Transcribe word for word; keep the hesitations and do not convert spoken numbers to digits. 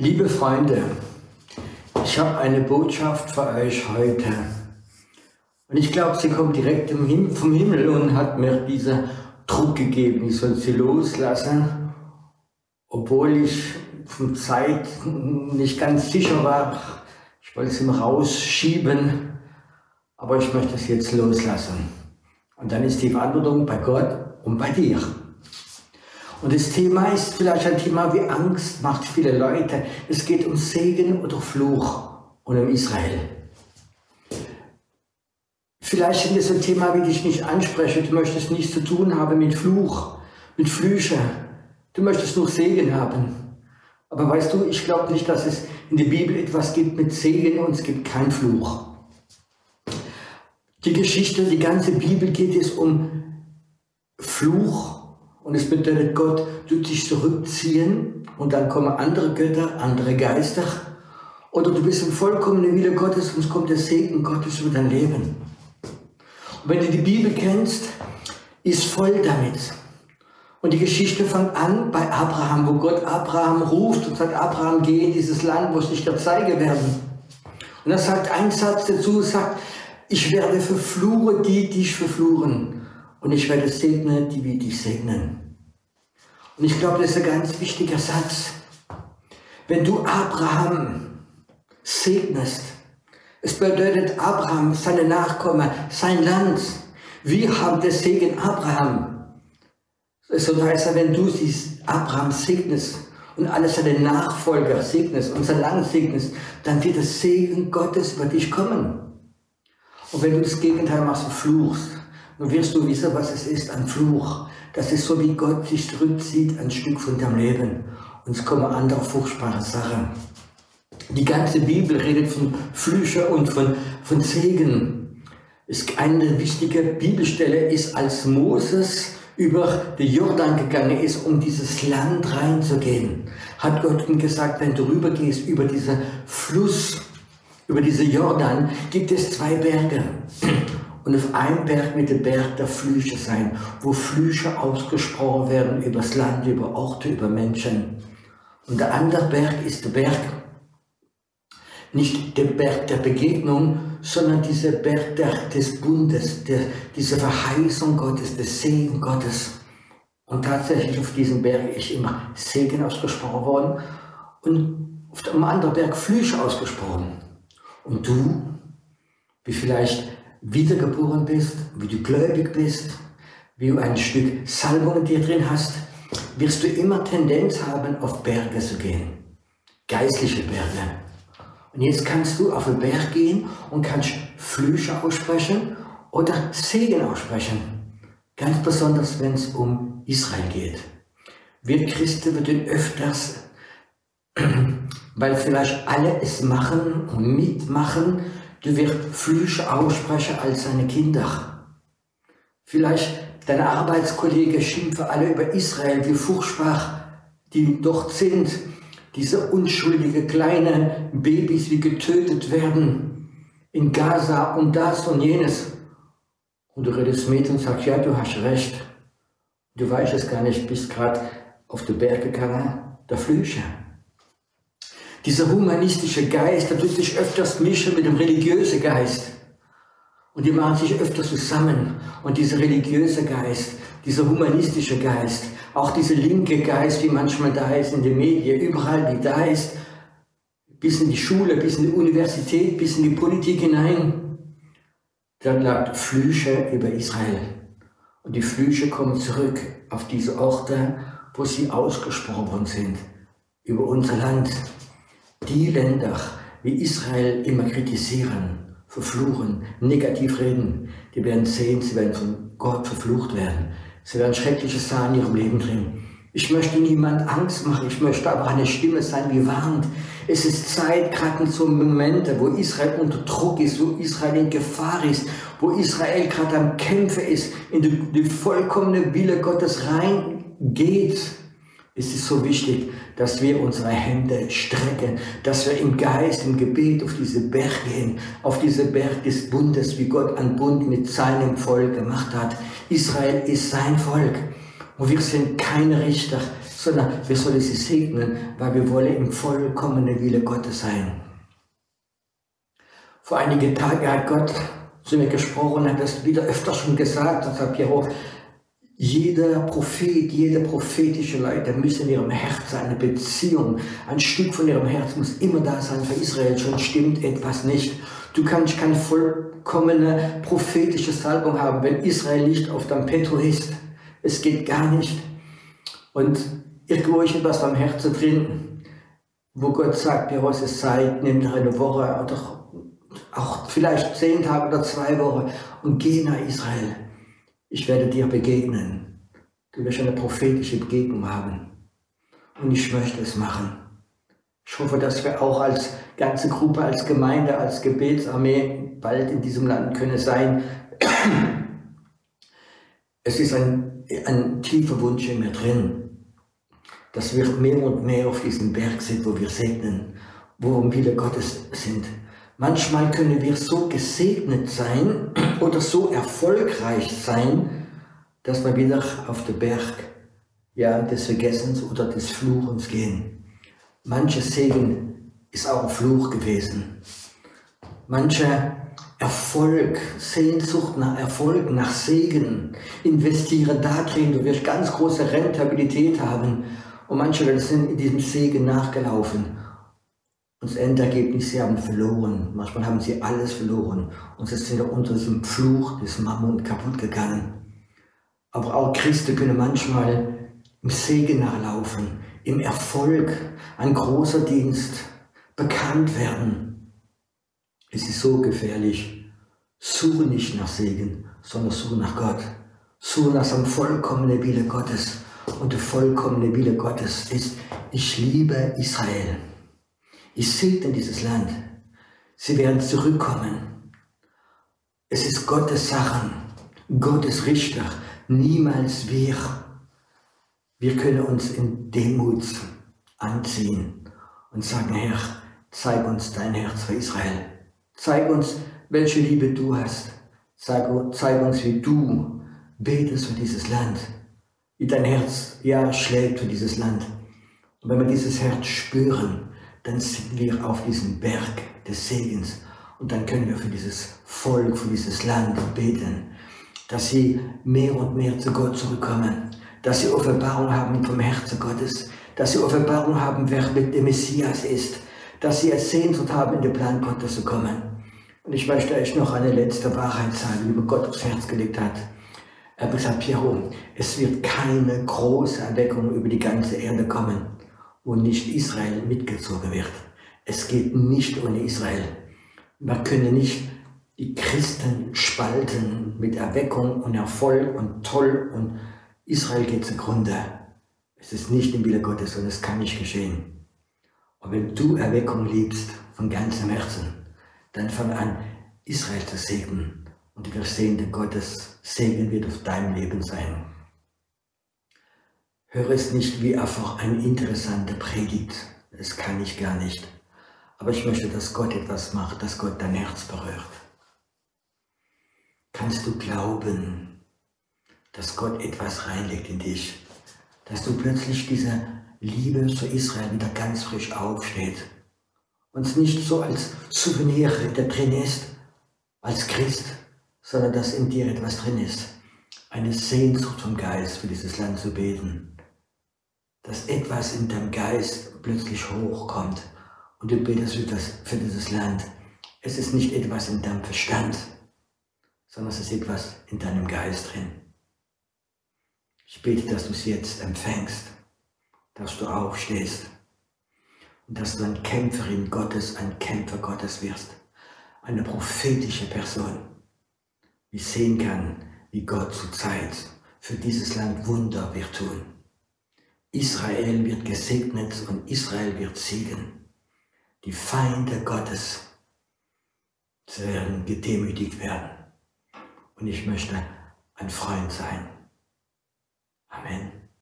Liebe Freunde, ich habe eine Botschaft für euch heute. Und ich glaube, sie kommt direkt vom Himmel und hat mir diesen Druck gegeben, ich soll sie loslassen, obwohl ich von Zeit nicht ganz sicher war. Ich wollte sie mal rausschieben, aber ich möchte es jetzt loslassen. Und dann ist die Verantwortung bei Gott und bei dir. Und das Thema ist vielleicht ein Thema wie Angst, macht viele Leute. Es geht um Segen oder Fluch und um Israel. Vielleicht ist es ein Thema, wie ich nicht anspreche. Du möchtest nichts zu tun haben mit Fluch, mit Flüche. Du möchtest nur Segen haben. Aber weißt du, ich glaube nicht, dass es in der Bibel etwas gibt mit Segen und es gibt keinen Fluch. Die Geschichte, die ganze Bibel geht es um Fluch. Und es bedeutet, Gott tut sich zurückziehen und dann kommen andere Götter, andere Geister. Oder du bist im vollkommenen Wille Gottes und es kommt der Segen Gottes über dein Leben. Und wenn du die Bibel kennst, ist voll damit. Und die Geschichte fängt an bei Abraham, wo Gott Abraham ruft und sagt, Abraham, geh in dieses Land, wo ich dich dir zeige werden. Und er sagt ein Satz dazu, sagt, ich werde verfluchen, die dich verfluchen. Und ich werde segnen, die wir dich segnen. Und ich glaube, das ist ein ganz wichtiger Satz. Wenn du Abraham segnest, es bedeutet Abraham, seine Nachkommen, sein Land. Wir haben den Segen Abraham. So heißt er, wenn du siehst, Abraham segnest und alle seine Nachfolger segnest und sein Land segnest, dann wird der Segen Gottes über dich kommen. Und wenn du das Gegenteil machst und fluchst, dann wirst du wissen, was es ist, ein Fluch. Das ist so, wie Gott sich zurückzieht, ein Stück von deinem Leben. Und es kommen andere furchtbare Sachen. Die ganze Bibel redet von Flüche und von, von Segen. Eine wichtige Bibelstelle ist, als Moses über den Jordan gegangen ist, um dieses Land reinzugehen, hat Gott ihm gesagt, wenn du rübergehst über diesen Fluss, über diesen Jordan, gibt es zwei Berge. Und auf einem Berg wird der Berg der Flüche sein, wo Flüche ausgesprochen werden über das Land, über Orte, über Menschen. Und der andere Berg ist der Berg, nicht der Berg der Begegnung, sondern dieser Berg der, des Bundes, der, diese Verheißung Gottes, des Segen Gottes. Und tatsächlich auf diesem Berg ist immer Segen ausgesprochen worden und auf dem anderen Berg Flüche ausgesprochen. Und du, wie vielleicht wiedergeboren bist, wie du gläubig bist, wie du ein Stück Salbung in dir drin hast, wirst du immer Tendenz haben, auf Berge zu gehen. Geistliche Berge. Und jetzt kannst du auf den Berg gehen und kannst Flüche aussprechen oder Segen aussprechen. Ganz besonders, wenn es um Israel geht. Wir Christen würden öfters, weil vielleicht alle es machen und mitmachen, du wirst Flüche aussprechen als seine Kinder. Vielleicht deine Arbeitskollegen schimpfen alle über Israel, wie furchtbar die dort sind. Diese unschuldige kleine Babys, die getötet werden in Gaza und das und jenes. Und du redest mit und sagst, ja, du hast recht. Du weißt es gar nicht, bist gerade auf den Berg gegangen, der Flüche. Dieser humanistische Geist, der tut sich öfters mischen mit dem religiösen Geist. Und die machen sich öfters zusammen. Und dieser religiöse Geist, dieser humanistische Geist, auch dieser linke Geist, wie manchmal da ist in den Medien, überall wie da ist, bis in die Schule, bis in die Universität, bis in die Politik hinein, dann lag Flüche über Israel. Und die Flüche kommen zurück auf diese Orte, wo sie ausgesprochen worden sind, über unser Land. Die Länder, wie Israel immer kritisieren, verfluchen, negativ reden, die werden sehen, sie werden von Gott verflucht werden. Sie werden schreckliche Sachen in ihrem Leben drin. Ich möchte niemand Angst machen, ich möchte aber eine Stimme sein, die warnt. Es ist Zeit, gerade in so Momente, wo Israel unter Druck ist, wo Israel in Gefahr ist, wo Israel gerade am Kämpfen ist, in die, die vollkommene Wille Gottes reingeht. Es ist so wichtig, dass wir unsere Hände strecken, dass wir im Geist, im Gebet auf diese Berg gehen, auf diese Berg des Bundes, wie Gott einen Bund mit seinem Volk gemacht hat. Israel ist sein Volk. Und wir sind keine Richter, sondern wir sollen sie segnen, weil wir wollen im vollkommenen Wille Gottes sein. Vor einigen Tagen hat Gott zu mir gesprochen, hat das wieder öfter schon gesagt, das hat Piero, jeder Prophet, jede prophetische Leute müssen in ihrem Herzen eine Beziehung, ein Stück von ihrem Herz muss immer da sein für Israel, schon stimmt etwas nicht. Du kannst keine vollkommene prophetische Salbung haben, wenn Israel nicht auf deinem Petto ist. Es geht gar nicht. Und irgendwo ist etwas beim Herzen drin, wo Gott sagt, Piero, es ist Zeit, nimm dir eine Woche oder auch vielleicht zehn Tage oder zwei Wochen und geh nach Israel. Ich werde dir begegnen. Du wirst eine prophetische Begegnung haben. Und ich möchte es machen. Ich hoffe, dass wir auch als ganze Gruppe, als Gemeinde, als Gebetsarmee bald in diesem Land können sein. Es ist ein, ein tiefer Wunsch in mir drin, dass wir mehr und mehr auf diesem Berg sind, wo wir segnen, wo im Wille Gottes sind. Manchmal können wir so gesegnet sein oder so erfolgreich sein, dass wir wieder auf den Berg ja, des Vergessens oder des Fluchens gehen. Mancher Segen ist auch ein Fluch gewesen. Mancher Erfolg, Sehnsucht nach Erfolg, nach Segen, investieren da drin, du wirst ganz große Rentabilität haben. Und manche sind in diesem Segen nachgelaufen. Und das Endergebnis, sie haben verloren. Manchmal haben sie alles verloren. Und sie sind unter diesem Fluch des Mammon kaputt gegangen. Aber auch Christen können manchmal im Segen nachlaufen, im Erfolg, ein großer Dienst, bekannt werden. Es ist so gefährlich. Suche nicht nach Segen, sondern suche nach Gott. Suche nach dem vollkommenen Wille Gottes. Und der vollkommene Wille Gottes ist, ich liebe Israel. Ich segne dieses Land. Sie werden zurückkommen. Es ist Gottes Sachen, Gottes Richter, niemals wir. Wir können uns in Demut anziehen und sagen, Herr, zeig uns dein Herz für Israel. Zeig uns, welche Liebe du hast. Zeig, zeig uns, wie du betest für dieses Land. Wie dein Herz ja schlägt für dieses Land. Und wenn wir dieses Herz spüren, dann sind wir auf diesem Berg des Segens und dann können wir für dieses Volk, für dieses Land beten, dass sie mehr und mehr zu Gott zurückkommen, dass sie Offenbarung haben vom Herzen Gottes, dass sie Offenbarung haben, wer mit dem Messias ist, dass sie es Sehnsucht haben, in den Plan Gottes zu kommen. Und ich möchte euch noch eine letzte Wahrheit sagen, die mir Gott aufs Herz gelegt hat. Er hat gesagt, Piero, es wird keine große Erweckung über die ganze Erde kommen, wo nicht Israel mitgezogen wird. Es geht nicht ohne Israel. Wir können nicht die Christen spalten mit Erweckung und Erfolg und toll und Israel geht zugrunde. Es ist nicht im Wille Gottes und es kann nicht geschehen. Und wenn du Erweckung liebst von ganzem Herzen, dann fang an, Israel zu segnen und du wirst sehen, der Gottes Segen wird auf deinem Leben sein. Höre es nicht wie einfach eine interessante Predigt, das kann ich gar nicht. Aber ich möchte, dass Gott etwas macht, dass Gott dein Herz berührt. Kannst du glauben, dass Gott etwas reinlegt in dich, dass du plötzlich diese Liebe zu Israel wieder ganz frisch aufsteht und es nicht so als Souvenir da drin ist, als Christ, sondern dass in dir etwas drin ist, eine Sehnsucht vom Geist für dieses Land zu beten. Dass etwas in deinem Geist plötzlich hochkommt und du betest für, das, für dieses Land. Es ist nicht etwas in deinem Verstand, sondern es ist etwas in deinem Geist drin. Ich bete, dass du es jetzt empfängst, dass du aufstehst und dass du eine Kämpferin Gottes, ein Kämpfer Gottes wirst, eine prophetische Person, die sehen kann, wie Gott zur Zeit für dieses Land Wunder wird tun. Israel wird gesegnet und Israel wird siegen. Die Feinde Gottes werden gedemütigt werden. Und ich möchte ein Freund sein. Amen.